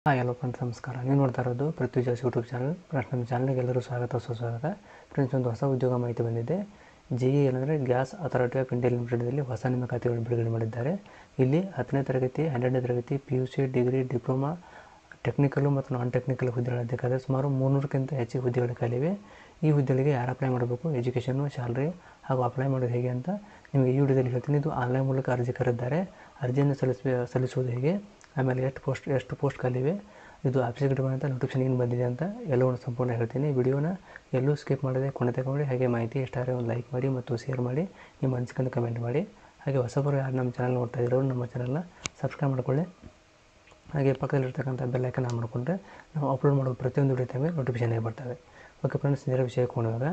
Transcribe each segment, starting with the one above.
Hi hello friends, ನಮಸ್ಕಾರ. ನೀವು ನೋಡ್ತಾ ಇರೋದು ಪೃಥ್ವಿ ಜಾಸ್ ಯೂಟ್ಯೂಬ್ ಚಾನಲ್. ಫ್ರೆಂಡ್ಸ್, ನಮ್ಮ ಚಾನಲ್ಗೆ ಎಲ್ಲರೂ ಸುಸ್ವಾಗತ. ಫ್ರೆಂಡ್ಸ್, ಒಂದು ಹೊಸ ಉದ್ಯೋಗ ಮಾಹಿತಿ ಬಂದಿದೆ. JEL ಅಂದರೆ ಗ್ಯಾಸ್ ಅಥಾರಿಟಿ ಆಫ್ ಇಂಡಿಯಾ ಲಿಮಿಟೆಡ್ದಲ್ಲಿ ಹೊಸ ನೇಮಕಾತಿಗಳನ್ನು ಬಿಡುಗಡೆ ಮಾಡಿದ್ದಾರೆ. ಇಲ್ಲಿ 10ನೇ ತರಗತಿ, 12ನೇ ತರಗತಿ, PUC, ಡಿಗ್ರಿ, ಡಿಪ್ಲೊಮಾ, ಟೆಕ್ನಿಕಲು ಮತ್ತು ನಾನ್ ಟೆಕ್ನಿಕಲ್ ಹುದ್ದೆಗಳು ಬೇಕಾದರೆ ಸುಮಾರು 300ಕ್ಕಿಂತ ಹೆಚ್ಚಿಗೆ ಹುದ್ದೆಗಳು ಖಾಲಿವೆ. ಈ ಹುದ್ದೆಗಳಿಗೆ ಯಾರು ಅಪ್ಲೈ ಮಾಡಬೇಕು, ಎಜುಕೇಷನ್ನು, ಸ್ಯಾಲ್ರಿ ಹಾಗೂ ಅಪ್ಲೈ ಮಾಡೋದು ಹೇಗೆ ಅಂತ ನಿಮಗೆ ಈ ವಿಡಿಯೋದಲ್ಲಿ ಹೇಳ್ತೀನಿ. ಇದು ಆನ್ಲೈನ್ ಮೂಲಕ ಅರ್ಜಿ ಕರೆದಿದ್ದಾರೆ. ಅರ್ಜಿಯನ್ನು ಸಲ್ಲಿಸುವುದು ಹೇಗೆ, ಆಮೇಲೆ ಎಷ್ಟು ಪೋಸ್ಟ್ ಖಾಲಿವೆ, ಇದು ಆಫೀಸಿಗೆ ಅಂತ ನೋಟಿಫಿಕೇಶನ್ ಏನು ಬಂದಿದೆ ಅಂತ ಎಲ್ಲವನ್ನು ಸಂಪೂರ್ಣ ಹೇಳ್ತೀನಿ. ವಿಡಿಯೋನ ಎಲ್ಲೂ ಸ್ಕಿಪ್ ಮಾಡದೆ ಕೊನೆ ತಗೊಂಡು, ಹಾಗೆ ಮಾಹಿತಿ ಇಷ್ಟ ಆದರೆ ಒಂದು ಲೈಕ್ ಮಾಡಿ ಮತ್ತು ಶೇರ್ ಮಾಡಿ, ನಿಮ್ಮ ಅನಿಸಿಕೆಯನ್ನು ಕಮೆಂಟ್ ಮಾಡಿ. ಹಾಗೆ ಹೊಸಬರು ಯಾರು ನಮ್ಮ ಚಾನಲ್ ನೋಡ್ತಾ ಇದ್ದೀರೋ ನಮ್ಮ ಚಾನಲ್ನ ಸಬ್ಸ್ಕ್ರೈಬ್ ಮಾಡ್ಕೊಳ್ಳಿ. ಹಾಗೆ ಪಕ್ಕದಲ್ಲಿರ್ತಕ್ಕಂಥ ಬೆಲ್ ಐಕನ್ ಆನ್ ಮಾಡಿಕೊಂಡ್ರೆ ನಾವು ಅಪ್ಲೋಡ್ ಮಾಡೋ ಪ್ರತಿಯೊಂದು ವಿಡಿಯೋ ಟೈಮಿಗೆ ನೋಟಿಫಿಕೇಶನ್ ಆಗಿ ಬರ್ತವೆ. ಓಕೆ ಫ್ರೆಂಡ್ಸ್, ನೇರ ವಿಷಯಕ್ಕೆ ಹೋಗುವಾಗ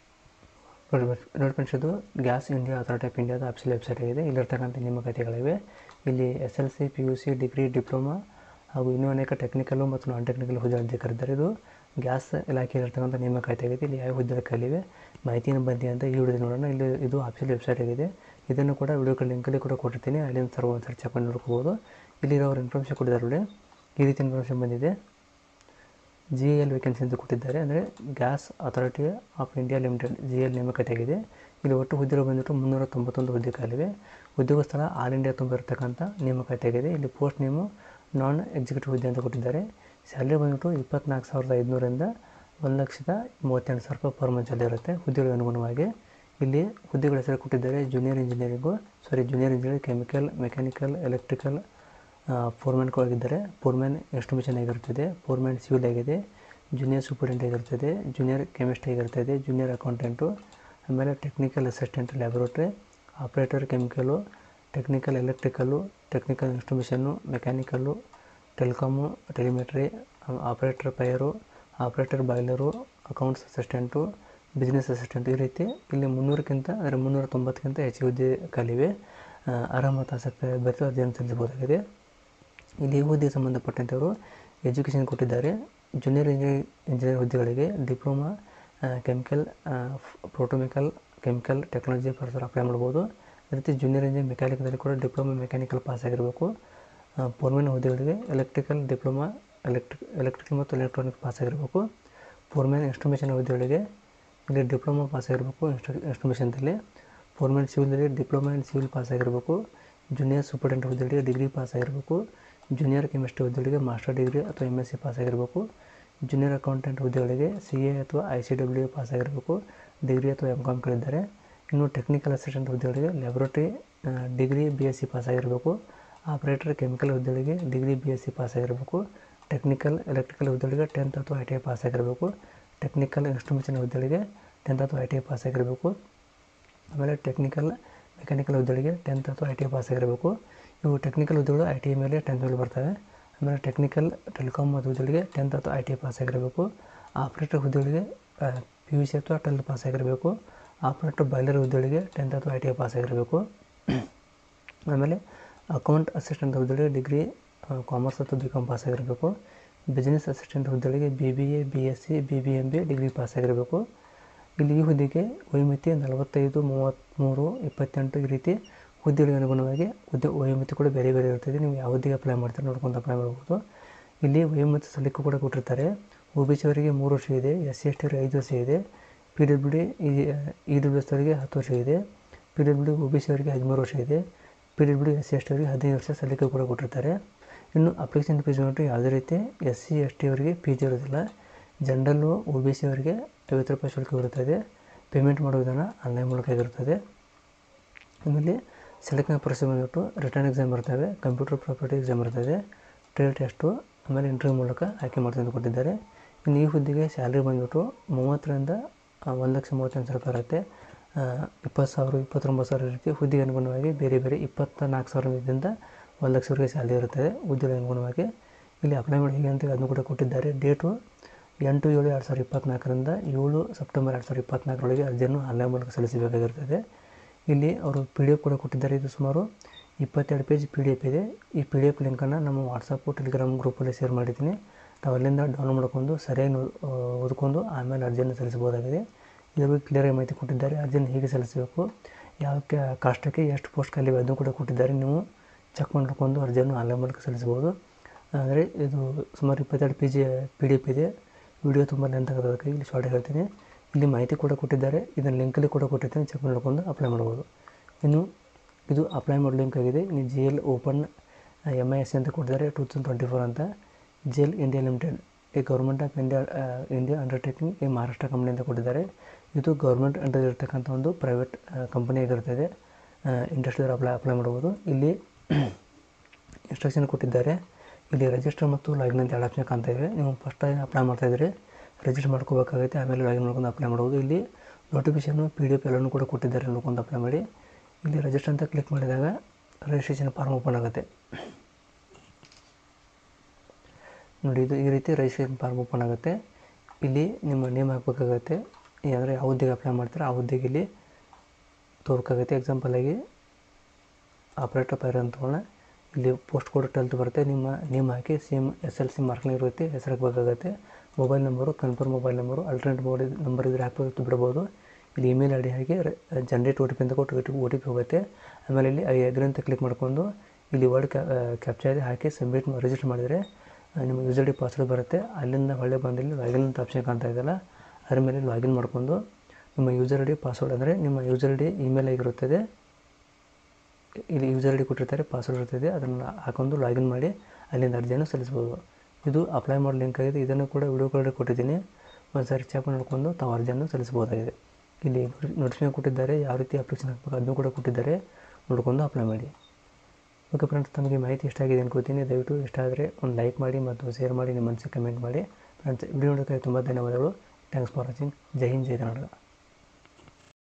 ನೋಡಿ ಫ್ರೆಂಡ್ಸ್, ಇದು ಗ್ಯಾಸ್ ಇಂಡಿಯಾ ಅಥಾರಿಟಿ ಆಫ್ ಇಂಡಿಯಾದ ಆಫೀಸಿಯಲ್ ವೆಬ್ಸೈಟ್ ಆಗಿದೆ. ಇಲ್ಲಿರ್ತಕ್ಕಂಥ ನೇಮಕಾತಿಗಳಿವೆ. ಇಲ್ಲಿ SLC, PUC, ಡಿಗ್ರಿ, ಡಿಪ್ಲೊಮಾ ಹಾಗೂ ಇನ್ನೂ ಅನೇಕ ಟೆಕ್ನಿಕಲು ಮತ್ತು ನಾನ್ ಟೆಕ್ನಿಕಲ್ ಹುದ್ದೆಗಳನ್ನು ಕರೆದಿದ್ದಾರೆ. ಇದು ಗ್ಯಾಸ್ ಇಲಾಖೆಯಲ್ಲಿರ್ತಕ್ಕಂಥ ನೇಮಕಾತಿ ಆಗಿದೆ. ಇಲ್ಲಿ ಯಾವ ಹುದ್ದೆಗಳು ಖಾಲಿವೆ, ಮಾಹಿತಿಯನ್ನು ಬಂದಿದೆ ಅಂತ ಈ ವಿಡಿಯೋದಲ್ಲಿ ನೋಡೋಣ. ಇದು ಆಫೀಸಿಯಲ್ ವೆಬ್ಸೈಟ್ ಆಗಿದೆ. ಇದನ್ನು ಕೂಡ ವಿಡಿಯೋ ಲಿಂಕಲ್ಲಿ ಕೂಡ ಕೊಟ್ಟಿರ್ತೀನಿ, ಅಲ್ಲಿಂದ ಒಂದು ಚೆಕ್ ಮಾಡಿ ನೋಡ್ಕೋಬೋದು. ಇಲ್ಲಿ ಅವರು ಇನ್ಫಾರ್ಮೇಷನ್ ಕೊಟ್ಟಿದ್ದಾರೆ ನೋಡಿ, ಈ ರೀತಿ ಇನ್ಫಾರ್ಮೇಷನ್ ಬಂದಿದೆ. JEL ವೇಕೆನ್ಸಿ ಅಂತ ಕೊಟ್ಟಿದ್ದಾರೆ, ಅಂದರೆ gas authority of India limited JEL ನೇಮಕಾತಿ ಆಗಿದೆ. ಇಲ್ಲಿ ಒಟ್ಟು ಹುದ್ದೆಗಳು ಬಂದುಬಿಟ್ಟು 391 ಹುದ್ದೆ ಖಾಲಿವೆ. ಉದ್ಯೋಗ ಸ್ಥಳ ಆಲ್ ಇಂಡಿಯಾ ತುಂಬ ಇರತಕ್ಕಂಥ ನೇಮಕಾತಿ ಆಗಿದೆ. ಇಲ್ಲಿ ಪೋಸ್ಟ್ ನೇಮು ನಾನ್ ಎಕ್ಸಿಕ್ಯೂಟಿವ್ ಹುದ್ದೆ ಅಂತ ಕೊಟ್ಟಿದ್ದಾರೆ. ಸ್ಯಾಲ್ರಿ ಬಂದುಬಿಟ್ಟು 24,500ರಿಂದ 1,38,000 ಪರ್ ಮಂಚಲ್ಲಿ ಇರುತ್ತೆ. ಹುದ್ದೆಗಳಿಗೆ ಅನುಗುಣವಾಗಿ ಇಲ್ಲಿ ಹುದ್ದೆಗಳ ಹೆಸರು ಕೊಟ್ಟಿದ್ದಾರೆ. Junior engineering, chemical, mechanical, electrical, ಫೋರ್ಮ್ಯಾನ್ಗಳಾಗಿದ್ದಾರೆ. ಫೋರ್ಮ್ಯಾನ್ ಎಸ್ಟಿಮೇಷನ್ ಆಗಿರುತ್ತದೆ, ಫೋರ್ಮ್ಯಾನ್ ಸಿವಿಲ್ ಆಗಿದೆ, ಜೂನಿಯರ್ ಸೂಪರಿಂಟೆಂಟ್ ಆಗಿರ್ತದೆ, ಜೂನಿಯರ್ ಕೆಮಿಸ್ಟ್ರಿ ಆಗಿರ್ತದೆ, ಜೂನಿಯರ್ ಅಕೌಂಟೆಂಟು, ಆಮೇಲೆ technical assistant laboratory, operator chemical, technical electrical, technical instrumentation, mechanical, telecom, telemetry, operator fire, operator boiler, accounts assistant, business assistant. ಈ ರೀತಿ ಇಲ್ಲಿ 390ಕ್ಕಿಂತ ಹೆಚ್ಚಿಗೆ ಹುದ್ದೆ ಖಾಲಿವೆ. ಅರ್ಹ ಮತ್ತು ಆಸಕ್ತಿ ಅಭ್ಯರ್ಥಿ ಅರ್ಜಿಯನ್ನು ಸಲ್ಲಿಸಬಹುದಾಗಿದೆ. ಇಲ್ಲಿ ಈ ಹುದ್ದೆಗೆ ಸಂಬಂಧಪಟ್ಟಂತೆ ಎಜುಕೇಷನ್ ಕೊಟ್ಟಿದ್ದಾರೆ. ಜೂನಿಯರ್ ಇಂಜಿನಿಯರ್ ಹುದ್ದೆಗಳಿಗೆ diploma chemical, petrochemical, chemical technology ಪರ್ಸರ್ ಅಪ್ಲೈ ಮಾಡ್ಬೋದು. ಅದೇ ರೀತಿ ಜೂನಿಯರ್ ಇಂಜಿನಿಯರ್ ಮೆಕ್ಯಾನಿಕದಲ್ಲಿ ಕೂಡ ಡಿಪ್ಲೊಮಾ ಮೆಕ್ಯಾನಿಕಲ್ ಪಾಸ್ ಆಗಿರಬೇಕು. ಫೋರ್ಮೆನ್ ಹುದ್ದೆಗಳಿಗೆ ಎಲೆಕ್ಟ್ರಿಕಲ್ ಡಿಪ್ಲೊಮಾ, ಎಲೆಕ್ಟ್ರಿಕಲ್ ಮತ್ತು ಎಲೆಕ್ಟ್ರಾನಿಕ್ ಪಾಸ್ ಆಗಿರಬೇಕು. ಫೋರ್ಮೆನ್ ಇನ್ಸ್ಟ್ರುಮೇಷನ್ ಹುದ್ದೆಗಳಿಗೆ ಇಲ್ಲಿ ಡಿಪ್ಲೊಮಾ ಪಾಸ್ ಆಗಿರಬೇಕು ಇನ್ಸ್ಟ್ರುಮೇಷನ್ದಲ್ಲಿ. ಫೋರ್ಮೆನ್ ಸಿವಿಲಲ್ಲಿ ಡಿಪ್ಲೊಮಾ ಇನ್ ಸಿವಿಲ್ ಪಾಸ್ ಆಗಿರಬೇಕು. ಜೂನಿಯರ್ ಸೂಪರಿಂಟೆಂಟ್ ಹುದ್ದೆಗಳಿಗೆ ಡಿಗ್ರಿ ಪಾಸ್ ಆಗಿರಬೇಕು. ಜೂನಿಯರ್ ಕೆಮಿಸ್ಟ್ರಿ ಹುದ್ದೆಗಳಿಗೆ ಮಾಸ್ಟರ್ ಡಿಗ್ರಿ ಅಥವಾ MSc ಪಾಸ್ ಆಗಿರಬೇಕು. ಜೂನಿಯರ್ ಅಕೌಂಟೆಂಟ್ ಹುದ್ದೆಗಳಿಗೆ CA ಅಥವಾ ICW ಪಾಸ್ ಆಗಿರಬೇಕು. ಡಿಗ್ರಿ ಅಥವಾ MCom ಕಲಿದ್ದಾರೆ. ಇನ್ನು ಟೆಕ್ನಿಕಲ್ ಅಸಿಸ್ಟೆಂಟ್ ಹುದ್ದೆಗಳಿಗೆ ಲ್ಯಾಬೊರೇಟರಿ ಡಿಗ್ರಿ BSc ಪಾಸ್ ಆಗಿರಬೇಕು. ಆಪ್ರೇಟರ್ ಕೆಮಿಕಲ್ ಹುದ್ದೆಗಳಿಗೆ ಡಿಗ್ರಿ BSc ಪಾಸ್ ಆಗಿರಬೇಕು. ಟೆಕ್ನಿಕಲ್ ಎಲೆಕ್ಟ್ರಿಕಲ್ ಹುದ್ದೆಗಳಿಗೆ 10th ಅಥವಾ ITI ಪಾಸ್ ಆಗಿರಬೇಕು. ಟೆಕ್ನಿಕಲ್ ಇನ್ಸ್ಟ್ರುಮೇಷನ್ ಹುದ್ದೆಗಳಿಗೆ 10th ಅಥವಾ ITI ಪಾಸ್ ಆಗಿರಬೇಕು. ಆಮೇಲೆ ಟೆಕ್ನಿಕಲ್ ಮೆಕ್ಯಾನಿಕಲ್ ಹುದ್ದೆಗಳಿಗೆ 10th ಅಥವಾ ITI ಪಾಸ್ ಆಗಿರಬೇಕು. ಇವು ಟೆಕ್ನಿಕಲ್ ಹುದ್ದೆಗಳು ITI ಮೇಲೆ 10th ಮೇಲೆ ಬರ್ತವೆ. ಆಮೇಲೆ ಟೆಕ್ನಿಕಲ್ ಟೆಲಿಕಾಮ್ ಹುದ್ದೆಗಳಿಗೆ 10th ಅಥವಾ ITI ಪಾಸ್ ಆಗಿರಬೇಕು. ಆಪ್ರೇಟರ್ ಹುದ್ದೆಗಳಿಗೆ PUC ಅಥವಾ 12th ಪಾಸ್ ಆಗಿರಬೇಕು. ಆಪ್ರೇಟರ್ ಬಾಯ್ಲರ್ ಹುದ್ದೆಗಳಿಗೆ 10th ಅಥವಾ ITI ಪಾಸ್ ಆಗಿರಬೇಕು. ಆಮೇಲೆ ಅಕೌಂಟ್ ಅಸಿಸ್ಟೆಂಟ್ ಹುದ್ದೆಗಳಿಗೆ ಡಿಗ್ರಿ ಕಾಮರ್ಸ್ ಅಥವಾ BCom ಪಾಸ್ ಆಗಿರಬೇಕು. ಬಿಸ್ನೆಸ್ ಅಸಿಸ್ಟೆಂಟ್ ಹುದ್ದೆಗಳಿಗೆ BBA, BSc, BBMB degree pass ಆಗಿರಬೇಕು. ಇಲ್ಲಿ ಈ ಹುದ್ದೆಗೆ ವಯೋಮಿತಿ 45, 33, 28 ಈ ರೀತಿ ಹುದ್ದೆಗಳಿಗೆ ಅನುಗುಣವಾಗಿ ವಯೋಮಿತಿ ಕೂಡ ಬೇರೆ ಬೇರೆ ಇರ್ತದೆ. ನೀವು ಯಾವ ಹುದ್ದೆಗೆ ಅಪ್ಲೈ ಮಾಡ್ತಾರೆ ನೋಡ್ಕೊಂಡು ಅಪ್ಲೈ ಮಾಡ್ಬೋದು. ಇಲ್ಲಿ ವಯೋಮಿತಿ ಸಲ್ಲಿಕೆ ಕೂಡ ಕೊಟ್ಟಿರ್ತಾರೆ. OBC ಅವರಿಗೆ 3 ವರ್ಷ ಇದೆ, SC ST ಅವರಿಗೆ 5 ವರ್ಷ ಇದೆ, PWD EWS ಅವರಿಗೆ 10 ವರ್ಷ ಇದೆ, PWD OBC ಅವರಿಗೆ 13 ವರ್ಷ ಇದೆ, PWD SC ST ಅವರಿಗೆ 15 ವರ್ಷ ಸಲ್ಲಿಕೆ ಕೂಡ ಕೊಟ್ಟಿರ್ತಾರೆ. ಇನ್ನು ಅಪ್ಲಿಕೇಶನ್ ಫೀಸ್ ನೋಡಿಟ್ಟು ಯಾವುದೇ ರೀತಿ SC ST ಅವರಿಗೆ ಫೀಸ್ ಇರೋದಿಲ್ಲ. ಜನರಲ್ಲು OBC ಅವರಿಗೆ 50 ರೂಪಾಯಿ ಶುಲ್ಕ ಇರುತ್ತದೆ. ಪೇಮೆಂಟ್ ಮಾಡೋ ವಿಧಾನ ಆನ್ಲೈನ್ ಮೂಲಕ ಆಗಿರುತ್ತದೆ. ಆಮೇಲೆ ಸೆಲೆಕ್ಷನ್ ಪ್ರೊಸೀಜರ್ ಬಂದುಬಿಟ್ಟು ರಿಟರ್ನ್ ಎಕ್ಸಾಮ್ ಇರ್ತವೆ, ಕಂಪ್ಯೂಟರ್ ಪ್ರಾಪರ್ಟಿ ಎಕ್ಸಾಮ್ ಇರ್ತದೆ, ಟ್ರೇಡ್ ಟೆಸ್ಟು, ಆಮೇಲೆ ಇಂಟರ್ವ್ಯೂ ಮೂಲಕ ಆಯ್ಕೆ ಮಾಡ್ತೀನಿ ಅಂತ ಕೊಟ್ಟಿದ್ದಾರೆ. ಇನ್ನು ಈ ಹುದ್ದೆಗೆ ಸ್ಯಾಲ್ರಿ ಬಂದುಬಿಟ್ಟು 30ರಿಂದ 1,38,000 ಇರುತ್ತೆ. 20,000, 29,000 ರೀತಿ ಹುದ್ದೆಗೆ ಅನುಗುಣವಾಗಿ ಬೇರೆ ಬೇರೆ 24,000ದಿಂದ 1,00,000ವರೆಗೆ ಸ್ಯಾಲ್ರಿ ಇರುತ್ತದೆ ಹುದ್ದೆಗೆ ಅನುಗುಣವಾಗಿ. ಇಲ್ಲಿ ಅಪ್ಲೈ ಮಾಡಿ ಹೇಗೆ ಅಂತ ಅದನ್ನು ಕೂಡ ಕೊಟ್ಟಿದ್ದಾರೆ. ಡೇಟು 8/7/2024ರಿಂದ 7 ಸೆಪ್ಟೆಂಬರ್ 2024 ಅರ್ಜಿಯನ್ನು ಆನ್ಲೈನ್ ಮೂಲಕ ಸಲ್ಲಿಸಬೇಕಾಗಿರುತ್ತದೆ. ಇಲ್ಲಿ ಅವರು PDF ಕೂಡ ಕೊಟ್ಟಿದ್ದಾರೆ. ಇದು ಸುಮಾರು 22 ಪೇಜ್ PDF ಇದೆ. ಈ PDF ಲಿಂಕನ್ನು ನಮ್ಮ ವಾಟ್ಸಪ್ಪು ಟೆಲಿಗ್ರಾಮ್ ಗ್ರೂಪಲ್ಲಿ ಶೇರ್ ಮಾಡಿದ್ದೀನಿ. ನಾವು ಅಲ್ಲಿಂದ ಡೌನ್ಲೋಡ್ ಮಾಡ್ಕೊಂಡು ಸರಿಯಾಗಿ ಓದ್ಕೊಂಡು ಆಮೇಲೆ ಅರ್ಜಿಯನ್ನು ಸಲ್ಲಿಸಬಹುದಾಗಿದೆ. ಇದರ ಬಗ್ಗೆ ಕ್ಲಿಯರಾಗಿ ಮಾಹಿತಿ ಕೊಟ್ಟಿದ್ದಾರೆ. ಅರ್ಜಿಯನ್ನು ಹೇಗೆ ಸಲ್ಲಿಸಬೇಕು, ಯಾವ ಕಾಸ್ಟಕ್ಕೆ ಎಷ್ಟು ಪೋಸ್ಟ್ ಖಾಲಿವೆ ಅದನ್ನು ಕೂಡ ಕೊಟ್ಟಿದ್ದಾರೆ. ನೀವು ಚೆಕ್ ಮಾಡ್ಕೊಂಡು ಅರ್ಜಿಯನ್ನು ಆನ್ಲೈನ್ ಮೂಲಕ ಸಲ್ಲಿಸಬಹುದು. ಅಂದರೆ ಇದು ಸುಮಾರು 22 ಪೇಜ್ PDF ಇದೆ. ವಿಡಿಯೋ ತುಂಬ ಲೆಂತ್ ಆಗೋದಕ್ಕೆ ಇಲ್ಲಿ ಶಾರ್ಟ್ ಹೇಳ್ತೀನಿ. ಇಲ್ಲಿ ಮಾಹಿತಿ ಕೂಡ ಕೊಟ್ಟಿದ್ದಾರೆ, ಇದನ್ನು ಲಿಂಕಲ್ಲಿ ಕೂಡ ಕೊಟ್ಟಿರ್ತೀನಿ, ಚೆಕ್ ಮಾಡ್ಕೊಂಡು ಅಪ್ಲೈ ಮಾಡ್ಬೋದು. ಇನ್ನು ಇದು ಅಪ್ಲೈ ಮಾಡೋ ಲಿಂಕ್ ಆಗಿದೆ. ಇನ್ನು GL ಓಪನ್ MISC ಅಂತ ಕೊಟ್ಟಿದ್ದಾರೆ 2024 ಅಂತ. GL ಇಂಡಿಯಾ ಲಿಮಿಟೆಡ್ ಈ ಗೌರ್ಮೆಂಟ್ ಆಫ್ ಇಂಡಿಯಾ ಅಂಡರ್ಟೇಕಿಂಗ್ ಈ ಮಹಾರಾಷ್ಟ್ರ ಕಂಪ್ನಿ ಅಂತ ಕೊಟ್ಟಿದ್ದಾರೆ. ಇದು ಗೌರ್ಮೆಂಟ್ ಅಂಡರ್ ಇರ್ತಕ್ಕಂಥ ಒಂದು ಪ್ರೈವೇಟ್ ಕಂಪನಿ ಆಗಿರ್ತದೆ. ಇಂಟ್ರೆಸ್ಟ್ ಇದ್ದರೆ ಅಪ್ಲೈ ಮಾಡ್ಬೋದು. ಇಲ್ಲಿ ಇನ್ಸ್ಟ್ರಕ್ಷನ್ ಕೊಟ್ಟಿದ್ದಾರೆ. ಇಲ್ಲಿ ರಿಜಿಸ್ಟರ್ ಮತ್ತು ಲಾಗಿನ್ ಅಂತ 2 ಆಪ್ಷನ್ ಕಾಣ್ತಾ ಇದೆ. ನೀವು ಫಸ್ಟ್ ಟೈಮ್ ಅಪ್ಲೈ ಮಾಡ್ತಾಯಿದ್ರೆ ರಿಜಿಸ್ಟರ್ ಮಾಡ್ಕೋಬೇಕಾಗುತ್ತೆ, ಆಮೇಲೆ ಲಾಗಿನ್ ಮಾಡ್ಕೊಂಡು ಅಪ್ಲೈ ಮಾಡ್ಬೋದು. ಇಲ್ಲಿ ನೋಟಿಫಿಕೇಷನು PDF ಎಲ್ಲನೂ ಕೂಡ ಕೊಟ್ಟಿದ್ದಾರೆ, ನೋಡ್ಕೊಂಡು ಅಪ್ಲೈ ಮಾಡಿ. ಇಲ್ಲಿ ರಿಜಿಸ್ಟರ್ ಅಂತ ಕ್ಲಿಕ್ ಮಾಡಿದಾಗ ರಿಜಿಸ್ಟ್ರೇಷನ್ ಫಾರ್ಮ್ ಓಪನ್ ಆಗುತ್ತೆ. ನೋಡಿ, ಇದು ಈ ರೀತಿ ರಿಜಿಸ್ಟ್ರೇಷನ್ ಫಾರ್ಮ್ ಓಪನ್ ಆಗುತ್ತೆ. ಇಲ್ಲಿ ನಿಮ್ಮ ನೇಮ್ ಹಾಕಬೇಕಾಗತ್ತೆ. ಅಂದರೆ ಯಾವ ಹುದ್ದೆಗೆ ಅಪ್ಲೈ ಮಾಡ್ತಾರೆ ಆ ಹುದ್ದೆಗೆ ಇಲ್ಲಿ ತೋರ್ಬೇಕಾಗುತ್ತೆ. ಎಕ್ಸಾಂಪಲಾಗಿ ಆಪ್ರೇಟರ್ ಪೈರ್ ಅಂತಕೊಳ್ಳೋಣ. ಇಲ್ಲಿ ಪೋಸ್ಟ್ ಕೋಡ್ 12 ಬರುತ್ತೆ. ನಿಮ್ಮ ನೇಮ್ ಹಾಕಿ ಸೇಮ್ SLC ಮಾರ್ಕ್ನ ಇರುತ್ತೆ, ಹೆಸರು ಹಾಕಬೇಕಾಗುತ್ತೆ. Mobile number, confirm mobile number, alternate mobile number ಇದ್ದರೆ ಹಾಕಬೇಕು ಬಿಡ್ಬೋದು. ಇಲ್ಲಿ ಇಮೇಲ್ ID ಹಾಕಿ ಜನರೇಟ್ OTP ಅಂತ ಕೊಟ್ಟು OTP ಹೋಗುತ್ತೆ. ಆಮೇಲೆ ಇಲ್ಲಿ ಐ ಅಗ್ರಿ ಅಂತ ಕ್ಲಿಕ್ ಮಾಡ್ಕೊಂಡು ಇಲ್ಲಿ ವರ್ಡ್ ಕ್ಯಾಪ್ಚಾ ಇದೆ ಹಾಕಿ ಸಬ್ಮಿಟ್ ರಿಜಿಸ್ಟರ್ ಮಾಡಿದರೆ ನಿಮ್ಮ ಯೂಸರ್ ID ಪಾಸ್ವರ್ಡ್ ಬರುತ್ತೆ. ಅಲ್ಲಿಂದ ಹೊಳ್ಳೆ ಬಂದು ಇಲ್ಲಿ ಲಾಗಿನ್ ಅಂತ ಆಪ್ಷನ್ ಕಾಣ್ತಾ ಇದೆಯಲ್ಲ, ಅದ್ರ ಮೇಲೆ ಲಾಗಿನ್ ಮಾಡಿಕೊಂಡು ನಿಮ್ಮ ಯೂಸರ್ ID ಪಾಸ್ವರ್ಡ್ ಅಂದರೆ ನಿಮ್ಮ ಯೂಸರ್ ID ಇಮೇಲ್ ಆಗಿರುತ್ತದೆ. ಇಲ್ಲಿ ಯೂಸರ್ ID ಕೊಟ್ಟಿರ್ತಾರೆ, ಪಾಸ್ವರ್ಡ್ ಇರ್ತದೆ, ಅದನ್ನು ಹಾಕೊಂಡು ಲಾಗಿನ್ ಮಾಡಿ ಅಲ್ಲಿಂದ ಅರ್ಜಿಯನ್ನು ಸಲ್ಲಿಸ್ಬೋದು. ಇದು ಅಪ್ಲೈ ಮಾಡೋ ಲಿಂಕ್ ಆಗಿದೆ. ಇದನ್ನು ಕೂಡ ವಿಡಿಯೋ ಕಾಲ್ ಕೊಟ್ಟಿದ್ದೀನಿ, ಒಂದು ಸಾರಿ ಚೆಕ್ ನೋಡಿಕೊಂಡು ತಾವು ಅರ್ಜಿಯನ್ನು ಸಲ್ಲಿಸ್ಬೋದಾಗಿದೆ. ಇಲ್ಲಿ ನೋಟಿಫಿಕೇಶನ್ ಕೊಟ್ಟಿದ್ದಾರೆ, ಯಾವ ರೀತಿ ಅಪ್ಲಿಕೇಶನ್ ಹಾಕಬೇಕು ಅದನ್ನು ಕೂಡ ಕೊಟ್ಟಿದ್ದಾರೆ, ನೋಡಿಕೊಂಡು ಅಪ್ಲೈ ಮಾಡಿ. ಓಕೆ ಫ್ರೆಂಡ್ಸ್, ತಮಗೆ ಮಾಹಿತಿ ಇಷ್ಟ ಆಗಿದೆ ಅನ್ಕೋತೀನಿ. ದಯವಿಟ್ಟು ಇಷ್ಟ ಆದರೆ ಒಂದು ಲೈಕ್ ಮಾಡಿ ಮತ್ತು ಶೇರ್ ಮಾಡಿ, ನಿಮ್ಮ ಮನಸ್ಸಿಗೆ ಕಮೆಂಟ್ ಮಾಡಿ. ಫ್ರೆಂಡ್ಸ್, ವಿಡಿಯೋ ನೋಡೋಕ್ಕೆ ತುಂಬ ಧನ್ಯವಾದಗಳು. Thanks for watching. Jai Hind, Jai Karnataka.